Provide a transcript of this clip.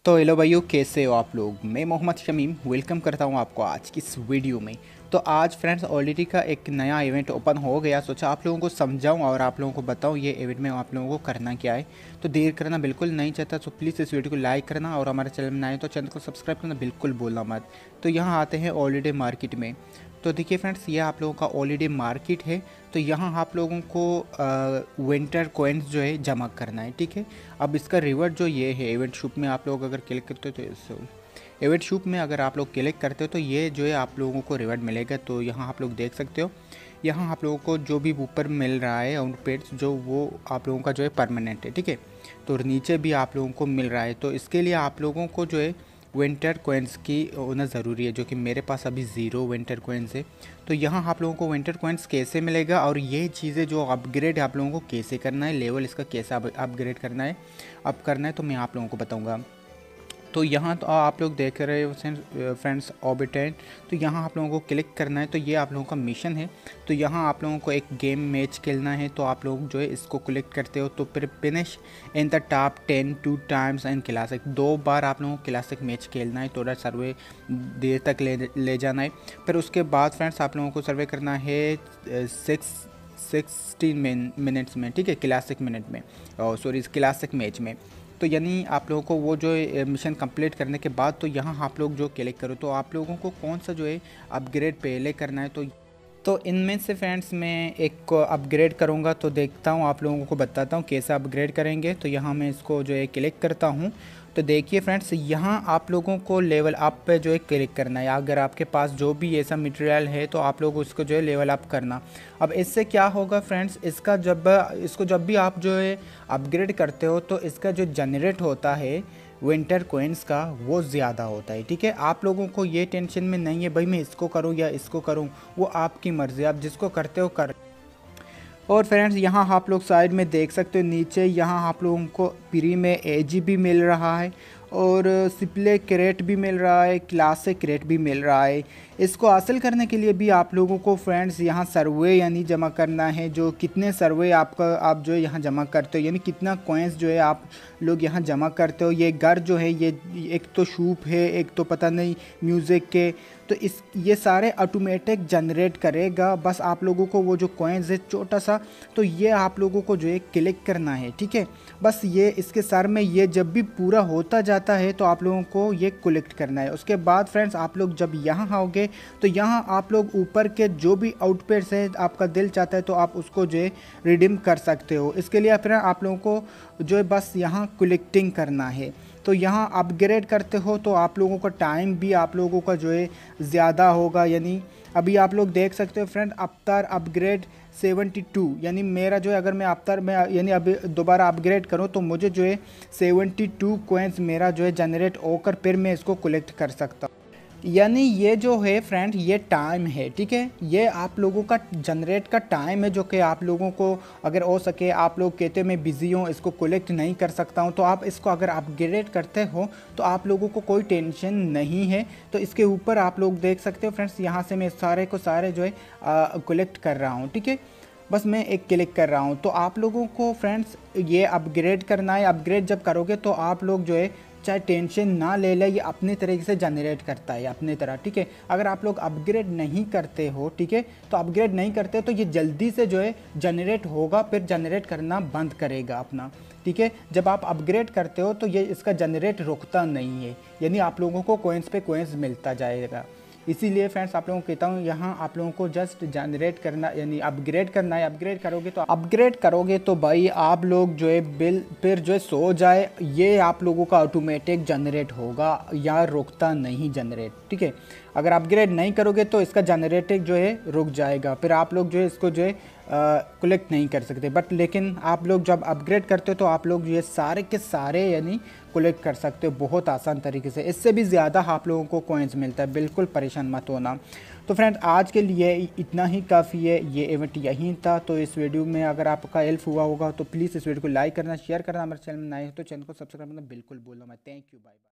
तो हेलो भाइयों, कैसे हो आप लोग। मैं मोहम्मद शमीम वेलकम करता हूं आपको आज की इस वीडियो में। तो आज फ्रेंड्स ऑलरेडी का एक नया इवेंट ओपन हो गया। सोचा आप लोगों को समझाऊं और आप लोगों को बताऊं ये इवेंट में आप लोगों को करना क्या है। तो देर करना बिल्कुल नहीं चाहता, तो प्लीज़ इस वीडियो को लाइक करना और हमारे चैनल में नए तो चैनल को सब्सक्राइब करना बिल्कुल भूलना मत। तो यहाँ आते हैं ऑलरेडी मार्केट में। तो देखिए फ्रेंड्स, ये आप लोगों का ऑलरेडी मार्केट है। तो यहाँ आप लोगों को विंटर कॉइन्स जो है जमा करना है, ठीक है। अब इसका रिवॉर्ड जो ये है इवेंट शॉप में आप लोग अगर क्लिक करते हो तो इवेंट शॉप में अगर आप लोग क्लिक करते हो तो ये जो है आप लोगों को रिवॉर्ड मिलेगा। तो यहाँ आप लोग देख सकते हो, यहाँ आप लोगों को जो भी ऊपर मिल रहा है आउटपेड्स जो वो आप लोगों का जो है परमानेंट है, ठीक है। तो नीचे भी आप लोगों को मिल रहा है। तो इसके लिए आप लोगों को जो है विंटर कोइंस की होना ज़रूरी है, जो कि मेरे पास अभी 0 विंटर कोइंस है। तो यहाँ आप लोगों को विंटर कोइंस कैसे मिलेगा और ये चीज़ें जो अपग्रेड आप लोगों को कैसे करना है, लेवल इसका कैसा अपग्रेड करना है, अप करना है, तो मैं आप लोगों को बताऊँगा। तो यहाँ तो आप लोग देख रहे हो फ्रेंड्स ऑबिटेंट। तो यहाँ आप लोगों को क्लिक करना है। तो ये आप लोगों का मिशन है। तो यहाँ आप लोगों को एक गेम मैच खेलना है। तो आप लोग जो है इसको क्लिक करते हो तो फिर finish in the top 10 2 times and classic, 2 बार आप लोगों को क्लासिक मैच खेलना है। थोड़ा सर्वे देर तक ले जाना है। फिर उसके बाद फ्रेंड्स आप लोगों को सर्वे करना है 16 मिनट्स में, ठीक है, क्लासिक मिनट में, सॉरी क्लासिक मैच में। तो यानी आप लोगों को वो जो मिशन कंप्लीट करने के बाद तो यहाँ आप लोग जो क्लिक करो तो आप लोगों को कौन सा जो है अपग्रेड पहले करना है। तो इनमें से फ्रेंड्स मैं एक को अपग्रेड करूँगा। तो देखता हूँ आप लोगों को बताता हूँ कैसे अपग्रेड करेंगे। तो यहाँ मैं इसको जो है क्लिक करता हूँ। तो देखिए फ्रेंड्स, यहाँ आप लोगों को लेवल अप पे जो है क्लिक करना है। अगर आपके पास जो भी ऐसा मटेरियल है तो आप लोग उसको जो है लेवल अप करना। अब इससे क्या होगा फ्रेंड्स, इसको जब भी आप जो है अपग्रेड करते हो तो इसका जो जनरेट होता है विंटर कोइंस का वो ज़्यादा होता है, ठीक है। आप लोगों को ये टेंशन में नहीं है भाई मैं इसको करूँ या इसको करूँ, वो आपकी मर्ज़ी, आप जिसको करते हो कर। और फ्रेंड्स यहाँ आप लोग साइड में देख सकते हो, नीचे यहाँ आप लोगों को फ्री में एजी भी मिल रहा है और सिप्ले क्रेट भी मिल रहा है, क्लासिक क्रेट भी मिल रहा है। इसको हासिल करने के लिए भी आप लोगों को फ्रेंड्स यहाँ सर्वे यानी जमा करना है। जो कितने सर्वे आप जो है यहाँ जमा करते हो, यानी कितना कॉइन्स जो है आप लोग यहाँ जमा करते हो। ये घर जो है ये एक तो शूप है, एक तो पता नहीं म्यूज़िक के। तो ये सारे ऑटोमेटिक जनरेट करेगा। बस आप लोगों को वो जो कॉइन्स है छोटा सा, तो ये आप लोगों को जो है क्लिक करना है, ठीक है। बस ये इसके सर में ये जब भी पूरा होता जाता है तो आप लोगों को ये कलेक्ट करना है। उसके बाद फ्रेंड्स आप लोग जब यहाँ आओगे तो यहाँ आप लोग ऊपर के जो भी आउटपेड्स है आपका दिल चाहता है तो आप उसको जो है रिडीम कर सकते हो। इसके लिए फिर आप लोगों को जो है बस यहाँ कलेक्टिंग करना है। तो यहाँ अपग्रेड करते हो तो आप लोगों का टाइम भी आप लोगों का जो है ज़्यादा होगा। यानी अभी आप लोग देख सकते हो फ्रेंड, अफ्तार अपग्रेड 72, यानी मेरा जो है अगर मैं अफ्तार में यानी अभी दोबारा अपग्रेड करूँ तो मुझे जो है 72 कॉइन्स मेरा जो है जनरेट होकर फिर मैं इसको कलेक्ट कर सकता हूँ। यानी ये जो है फ्रेंड ये टाइम है, ठीक है। ये आप लोगों का जनरेट का टाइम है जो कि आप लोगों को अगर हो सके, आप लोग कहते हैं मैं बिज़ी हूँ इसको कलेक्ट नहीं कर सकता हूँ, तो आप इसको अगर अपग्रेड करते हो तो आप लोगों को कोई टेंशन नहीं है। तो इसके ऊपर आप लोग देख सकते हो फ्रेंड्स, यहाँ से मैं सारे को सारे जो है कलेक्ट कर रहा हूँ, ठीक है। बस मैं एक क्लिक कर रहा हूँ। तो आप लोगों को फ्रेंड्स ये अपग्रेड करना है। अपग्रेड जब करोगे तो आप लोग जो है चाहे टेंशन ना ले ले, ये अपनी तरीके से जनरेट करता है अपनी तरह, ठीक है। अगर आप लोग अपग्रेड नहीं करते हो, ठीक है, तो अपग्रेड नहीं करते तो ये जल्दी से जो है जनरेट होगा, फिर जनरेट करना बंद करेगा अपना, ठीक है। जब आप अपग्रेड करते हो तो ये इसका जनरेट रुकता नहीं है, यानी आप लोगों को कॉइन्स पे कॉइन्स मिलता जाएगा। इसीलिए फ्रेंड्स आप लोगों को कहता हूँ यहाँ आप लोगों को जस्ट जनरेट करना यानी अपग्रेड करना है। अपग्रेड करोगे तो भाई आप लोग जो है बिल फिर जो है सो जाए, ये आप लोगों का ऑटोमेटिक जनरेट होगा या रुकता नहीं जनरेट, ठीक है। अगर अपग्रेड नहीं करोगे तो इसका जनरेटिंग जो है रुक जाएगा, फिर आप लोग जो है इसको जो है कलेक्ट नहीं कर सकते। बट लेकिन आप लोग जब अपग्रेड करते हो तो आप लोग ये सारे के सारे यानी कलेक्ट कर सकते हो बहुत आसान तरीके से। इससे भी ज़्यादा आप लोगों को कॉइन्स मिलता है, बिल्कुल परेशान मत होना। तो फ्रेंड्स आज के लिए इतना ही काफ़ी है, ये इवेंट यहीं था। तो इस वीडियो में अगर आपका हेल्प हुआ होगा तो प्लीज़ इस वीडियो को लाइक करना, शेयर करना, हमारे चैनल में नए हो तो चैनल को सब्सक्राइब करना बिल्कुल भूलना मत। Thank you, bye bye.